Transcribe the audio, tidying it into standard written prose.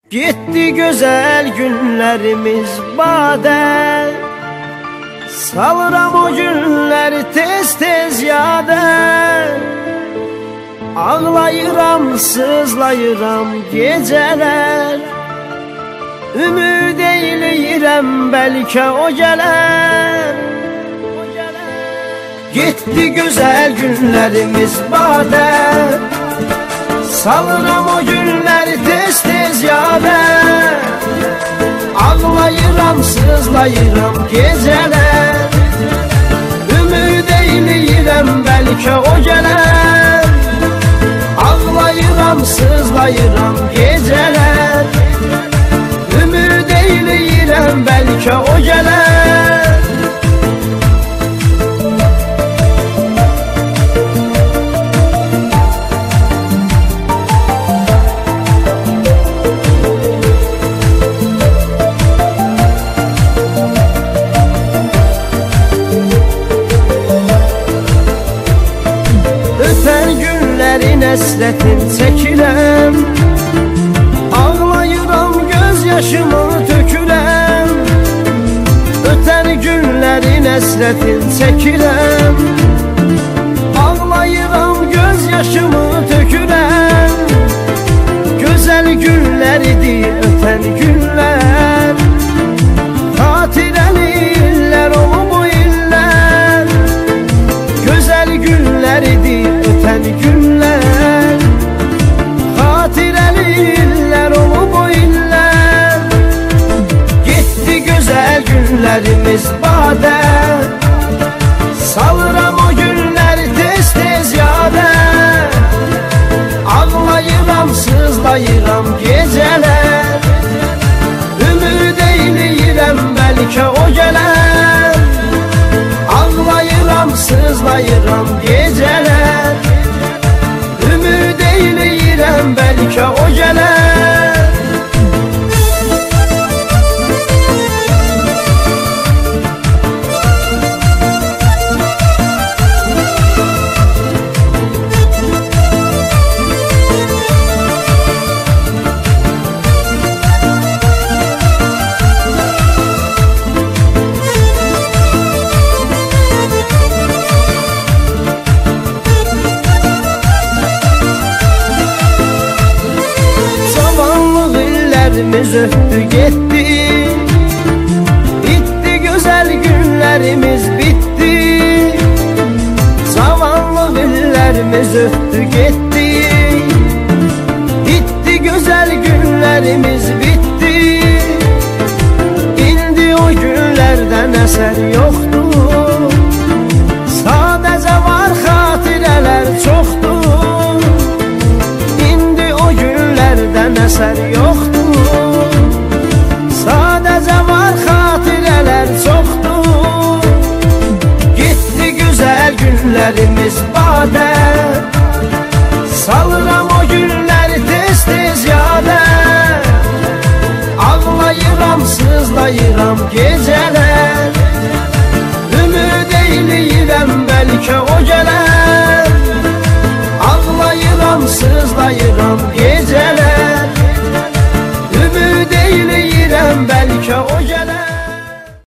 Gitti güzel günlerimiz bade, salıram o günleri tez tez yade. Ağlayıram, sızlayıram geceler, ümid eyleyirəm belki o geler. Gitti güzel günlerimiz bade, salıram o günleri tez tez yade. Ağlayıram, sızlayıram geceler, ümid eyleyirəm belki o geler. Ağlayıram, sızlayıram geceler, ümid eyleyirəm belki o geler. Həsrətin çəkirəm, ağlayıram, göz yaşımı tökürəm. Ötən günlərin həsrətin çəkirəm, ağlayıram, göz yaşımı tökürəm. Gözəl günlər idi ötən günlər, xatirəli illər olub o illər. Gözəl günlər idi ötən günlər, xatirəli illər olub o illər. Gitti gözəl günlərimiz badə, salıram o günləri tez tez yadə. Ağlayıram, sızlayıram gecələr, ümid eyleyirəm belki o gələr. Ağlayıram, sızlayıram geceler, ümid eyleyirəm belki o geler. Biz öptü gitti, bitti güzel günlerimiz bitti. Zavallı illerimiz öptü gitti, bitti güzel günlerimiz bitti. İndi o günlerden eser yoktur, sadece var hatireler çoktur. İndi o günlerden eser yoktur, sadece var hatireler çoktur. Gitti güzel günlerimiz bade, salıram o günleri tez tez yade. Ağlayıram, sızlayıram geceler,